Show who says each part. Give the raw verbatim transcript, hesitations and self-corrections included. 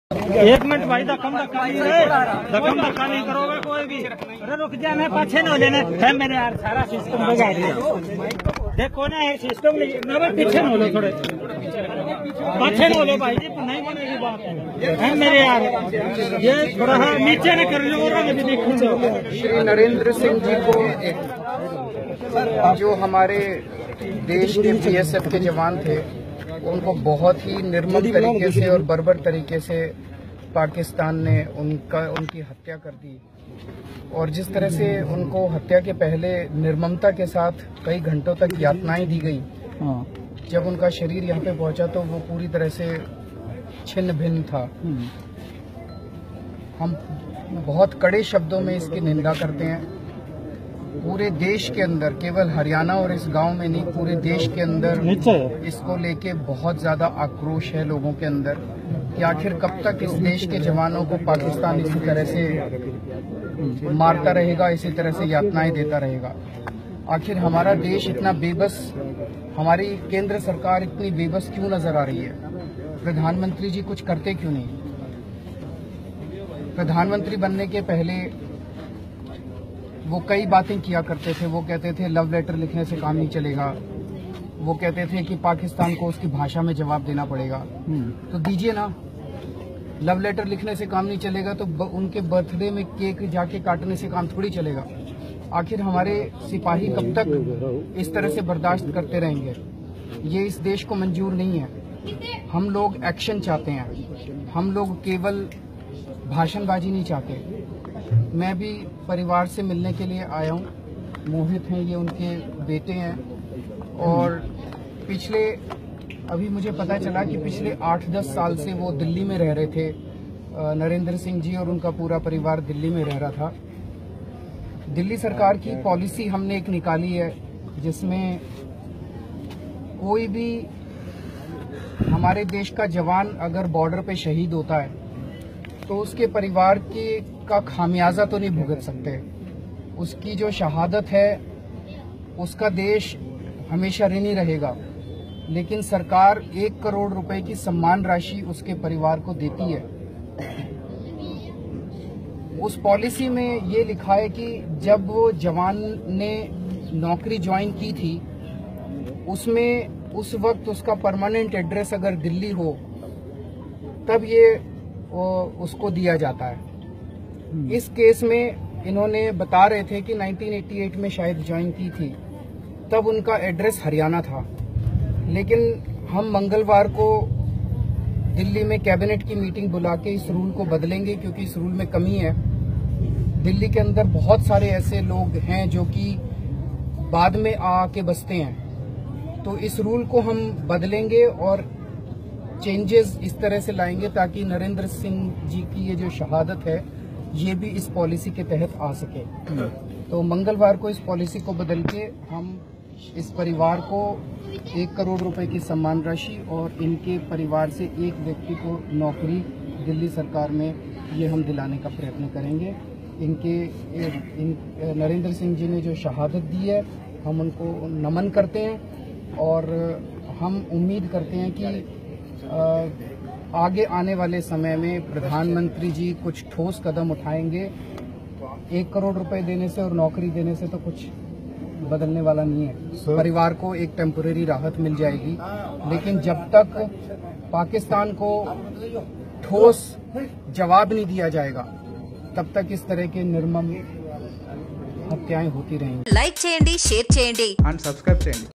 Speaker 1: एक मिनट भाई, धक्कम धक्का नहीं रहे, धक्कम धक्का नहीं करोगे कोई भी। अरे रुक जा, मैं पाछे न हो लेने है मेरे यार, सारा सिस्टम बजा दिया। देखो ना सिस्टम ना, पीछे न हो लो, थोड़े पाछे न हो लो भाई जी, नहीं बनेगी बात है मेरे यार। ये थोड़ा नीचे न कर लो,
Speaker 2: श्री नरेंद्र सिंह जी को, जो हमारे देश के बी एस एफ के जवान थे, उनको बहुत ही निर्मम तरीके से और बर्बर तरीके से पाकिस्तान ने उनका उनकी हत्या कर दी। और जिस तरह से उनको हत्या के पहले निर्ममता के साथ कई घंटों तक यातनाएं दी गई, जब उनका शरीर यहाँ पे पहुंचा तो वो पूरी तरह से छिन्न भिन्न था। हम बहुत कड़े शब्दों में इसकी निंदा करते हैं। पूरे देश के अंदर, केवल हरियाणा और इस गांव में नहीं, पूरे देश के अंदर इसको लेके बहुत ज्यादा आक्रोश है लोगों के अंदर कि आखिर कब तक इस देश के जवानों को पाकिस्तान इसी तरह से मारता रहेगा, इसी तरह से यातनाएं देता रहेगा। आखिर हमारा देश इतना बेबस, हमारी केंद्र सरकार इतनी बेबस क्यों नजर आ रही है? प्रधानमंत्री जी कुछ करते क्यों नहीं? प्रधानमंत्री बनने के पहले वो कई बातें किया करते थे। वो कहते थे लव लेटर लिखने से काम नहीं चलेगा, वो कहते थे कि पाकिस्तान को उसकी भाषा में जवाब देना पड़ेगा। तो दीजिए ना, लव लेटर लिखने से काम नहीं चलेगा तो उनके बर्थडे में केक जाके काटने से काम थोड़ी चलेगा। आखिर हमारे सिपाही कब तक इस तरह से बर्दाश्त करते रहेंगे? ये इस देश को मंजूर नहीं है। हम लोग एक्शन चाहते हैं, हम लोग केवल भाषणबाजी नहीं चाहते। मैं भी परिवार से मिलने के लिए आया हूँ। मोहित हैं, ये उनके बेटे हैं। और पिछले अभी मुझे पता चला कि पिछले आठ दस साल से वो दिल्ली में रह रहे थे। नरेंद्र सिंह जी और उनका पूरा परिवार दिल्ली में रह रहा था। दिल्ली सरकार की पॉलिसी हमने एक निकाली है जिसमें कोई भी हमारे देश का जवान अगर बॉर्डर पे शहीद होता है तो उसके परिवार के का खामियाजा तो नहीं भुगत सकते। उसकी जो शहादत है उसका देश हमेशा ऋणी रहेगा, लेकिन सरकार एक करोड़ रुपए की सम्मान राशि उसके परिवार को देती है। उस पॉलिसी में ये लिखा है कि जब वो जवान ने नौकरी ज्वाइन की थी, उसमें उस वक्त उसका परमानेंट एड्रेस अगर दिल्ली हो तब ये उसको दिया जाता है। इस केस में इन्होंने बता रहे थे कि उन्नीस सौ अट्ठासी में शायद ज्वाइन की थी, तब उनका एड्रेस हरियाणा था। लेकिन हम मंगलवार को दिल्ली में कैबिनेट की मीटिंग बुला के इस रूल को बदलेंगे, क्योंकि इस रूल में कमी है। दिल्ली के अंदर बहुत सारे ऐसे लोग हैं जो कि बाद में आके बसते हैं। तो इस रूल को हम बदलेंगे और चेंजेस इस तरह से लाएंगे ताकि नरेंद्र सिंह जी की ये जो शहादत है ये भी इस पॉलिसी के तहत आ सके। तो मंगलवार को इस पॉलिसी को बदल के हम इस परिवार को एक करोड़ रुपए की सम्मान राशि और इनके परिवार से एक व्यक्ति को नौकरी दिल्ली सरकार में ये हम दिलाने का प्रयत्न करेंगे। इनके इन, नरेंद्र सिंह जी ने जो शहादत दी है हम उनको नमन करते हैं और हम उम्मीद करते हैं कि आ, आगे आने वाले समय में प्रधानमंत्री जी कुछ ठोस कदम उठाएंगे। एक करोड़ रुपए देने से और नौकरी देने से तो कुछ बदलने वाला नहीं है। परिवार को एक टेम्परेरी राहत मिल जाएगी, लेकिन जब तक पाकिस्तान को ठोस जवाब नहीं दिया जाएगा तब तक इस तरह के निर्मम हत्याएं होती रहेंगी।
Speaker 3: लाइक చేయండి, షేర్ చేయండి
Speaker 2: and सब्सक्राइब చేయండి।